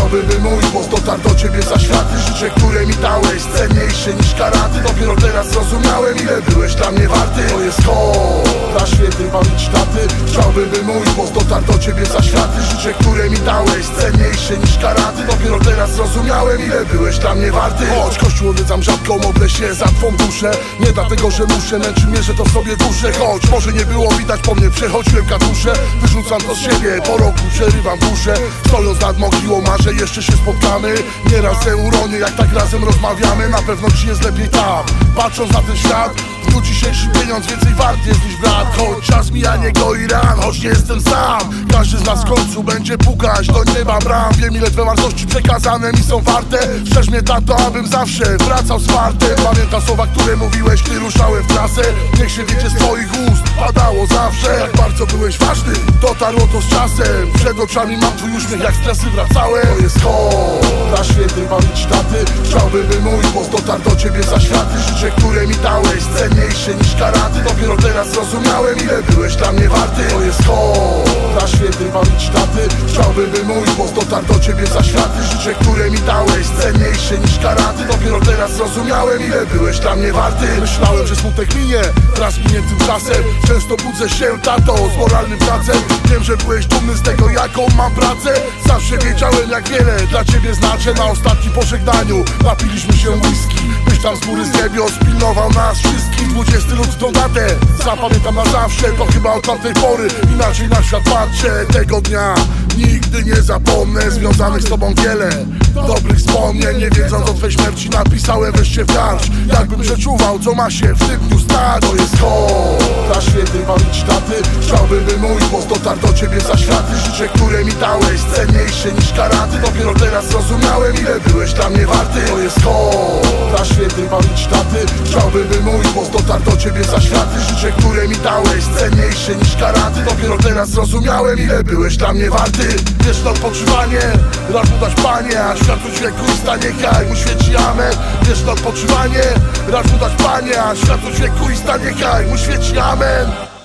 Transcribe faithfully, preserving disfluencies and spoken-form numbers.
Chciałbym, by mój głos dotarł do ciebie za światy. Życie, które mi dałeś, cenniejsze niż karaty. Dopiero teraz zrozumiałem, ile byłeś dla mnie warty. To jest kod dla świętej pamięci taty. Chciałbym, by mój głos dotarł do ciebie za światy. Życie, które mi dałeś, cenniejsze niż karaty. Dopiero teraz zrozumiałem, ile byłeś dla mnie warty. Choć kościół odwiedzam rzadko, modlę się za twą duszę. Nie dlatego, że muszę, męczy mnie, że to w sobie duszę. Choć może nie było widać po mnie, przechodziłem katusze. Wyrzucam to z siebie, po roku przerywam duszę. Stojąc nad mogiłą marzę, jeszcze się spotkamy. Nieraz se uronię, jak tak razem rozmawiamy. Na pewno ci jest lepiej tam. Patrząc na ten świat, w dniu dzisiejszy pieniądz więcej wart jest niż brat. Choć czas mija, nie goi ran, choć nie jestem sam. Każdy z nas w końcu będzie pukać do nieba bram. Wiem, ile twe wartości przekazane mi są warte. Strzeż mnie tato, abym zawsze wracał zwarty. Pamiętam słowa, które mówiłeś, gdy ruszałem w trasę. Niech się wiecie z twoich ust, padało zawsze. Jak bardzo byłeś ważny, dotarło to z czasem. Przed oczami mam twój uśmiech, jak stresy wracałem. To jest kod dla świętej pamięci taty. Chciałbym, by mój głos dotarł do ciebie za światy. Życie, które mi dałeś, cenniejsze niż karaty. Dopiero teraz zrozumiałem, ile byłeś dla mnie warty. To jest kod dla świętej pamięci taty. Chciałbym, by mój głos dotarł do ciebie za światy. Życie, które mi dałeś, cenniejsze niż karaty. Dopiero teraz zrozumiałem, ile byłeś dla mnie warty. Myślałem, że smutek minie wraz miniętym czasem. Często budzę się, tato, z moralnym pracem. Wiem, że byłeś dumny z tego, jaką mam pracę. Zawsze wiedziałem, jak wiele dla ciebie znaczę. Na ostatnim pożegnaniu napiliśmy się whisky. Byś tam z góry z niebios pilnował nas wszystkich. Dwudziesty lutego tą datę zapamiętam na zawsze. To chyba od tamtej pory inaczej na świat patrzę. Tego dnia nigdy nie zapomnę. Związanych z tobą wiele dobrych wspomnień. Nie wiedząc o twej śmierci napisałem wreszcie w garść. Jakbym przeczuwał, co ma się w tym dniu stać. To jest kod dla świętej pamięci taty. Chciałbym, by mój głos dotarł do ciebie za światy. Życie, które mi dałeś, cenniejsze niż karaty. Dopiero teraz zrozumiałem, ile byłeś dla mnie warty. To jest kod dla świętej pamięci taty. Chciałbym, by mój głos dotarł do ciebie za światy. Życie, które mi dałeś, cenniejsze niż karaty. Dopiero teraz zrozumiałem, ile byłeś dla mnie warty. Wiesz na odpoczywanie, racz mu dać Panie, a światło dźwięku i stanie niechaj mu świeci amen. Wiesz na odpoczywanie, racz mu dać Panie, a światło dźwięku i stanie niechaj mu świeci amen.